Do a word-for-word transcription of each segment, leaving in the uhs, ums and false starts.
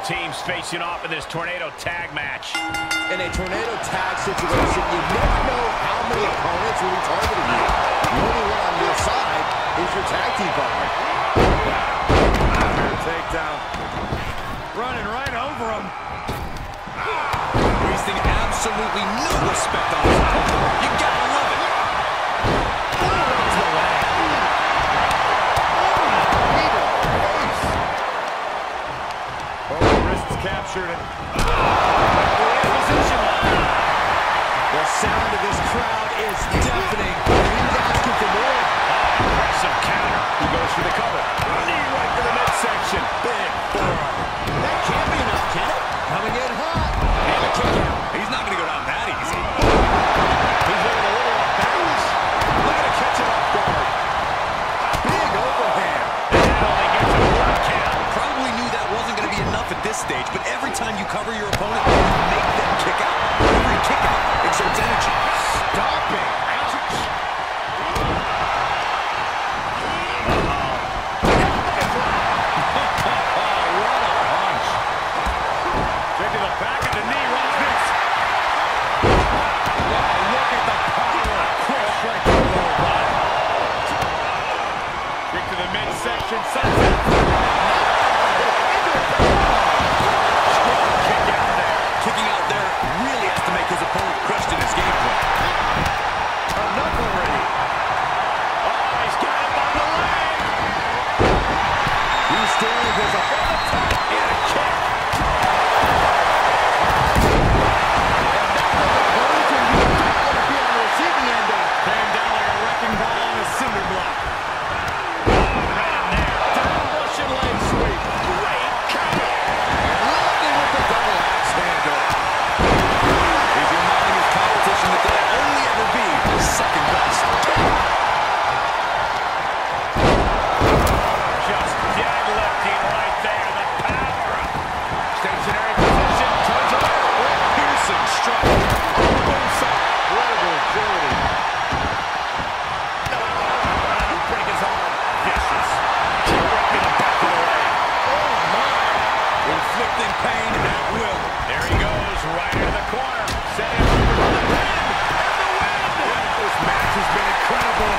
teams facing off in this tornado tag match. In a tornado tag situation, you never know how many opponents will be targeting you. The only one on your side is your tag team partner. Takedown. Running right over him. Wasting absolutely no respect on his opponent. You gotta love it. Oh, the wrist's captured it. The sound of this crowd is deafening. He's asking for more. Aggressive counter. He goes for the cover. Knee right to the midsection. Big forearm. That can't be enough, can it? Coming in hot. And a kick out. He's not going to go down that easy. He's looking a little off balance. Look at him catch him off guard. Big overhand. That only gets a one count. Probably knew that wasn't going to be enough at this stage, but every time you cover your opponent, you make them kick out. Every kick out exerts energy. Stopping. Ouch. Midsection sunset. Strong kick out there. Kicking out there really has to make his opponent question his game plan. Enough already. Oh, he's got him on the leg. He's staring his opponent. And a kick. And that's what the opponent can do. You don't want to be on the receiving end of. Came down like a wrecking ball on a cinder block. Pain at will. There he goes, right into the corner. Setting up for the pin and the win. This match has been incredible.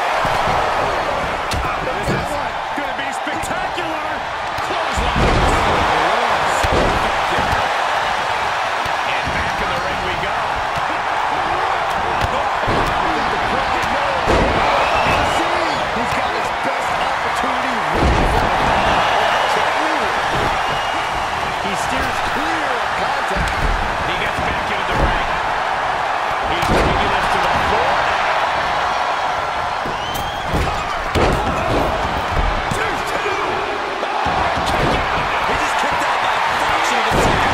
This is going to be spectacular. Clothesline. And back in the ring we go. He's got his best opportunity. He steers clear of contact. He gets back into the ring. He's taking this to the floor now. Two, two. Oh, kick out. He just kicked out by a fraction of a second.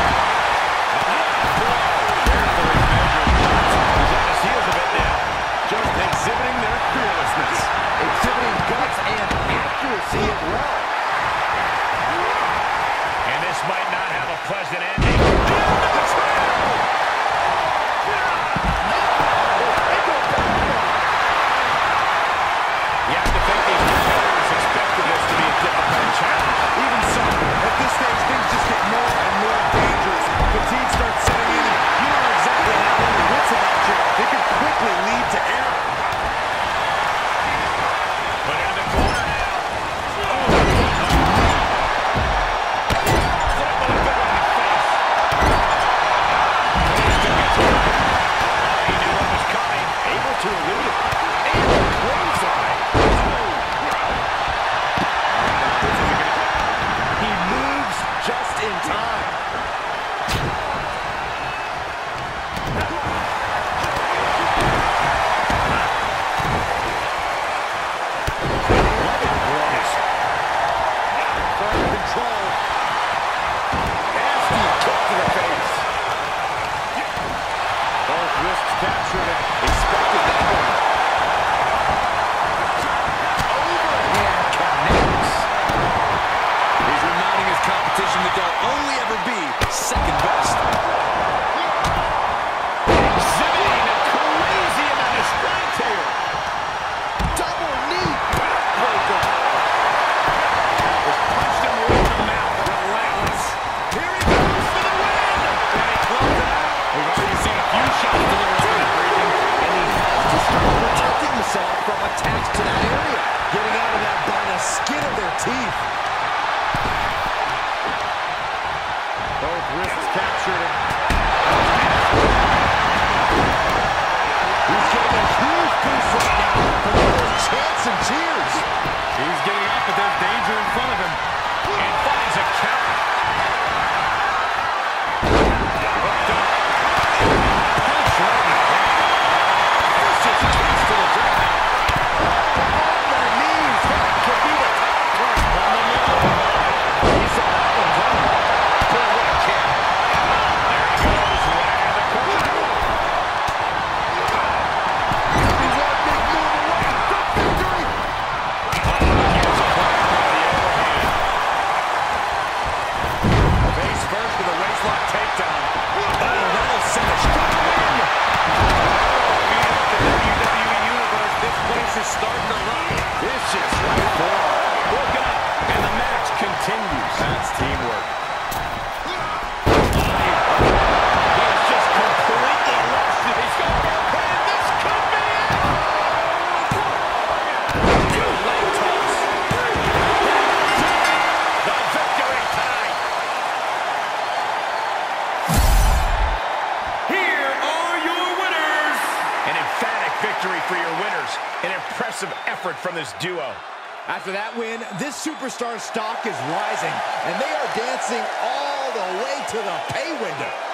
Carefully measured. He's on his heels a bit now. Just exhibiting their fearlessness. Exhibiting guts and accuracy as well. And this might not have a pleasant ending. You have to think these competitors expected this to be a difficult challenge. Even so, at this stage, things just get more and more dangerous. Fatigue starts setting in, and you know exactly how when your wits about you, it can quickly lead to error. Put it in the corner now. Oh, captured him. He's getting a huge boost right now from all those chants and cheers. He's getting up, but there's danger in front of him. And finds a counter. Hooked up. Punch right in the head. Vicious kicks to the jaw. On their knees. That could be the top one. On the middle. He saw that one coming. Boy, what a kick. There he goes, right out of the corner. He's one big move away from victory. Gets clapped by the overhand. Face first with a waistlock takedown. Oh, that'll send a straight in. Beat up the W W E Universe. This place is starting to rock. Vicious right forearm. Broken up, and the match continues. That's teamwork. He's just completely lost it. He's got and this could be it. Two leg toss. The victory tonight. Here are your winners. An emphatic victory for your winners. An impressive effort from this duo. After that win, this superstar stock is rising, and they are dancing all the way to the pay window.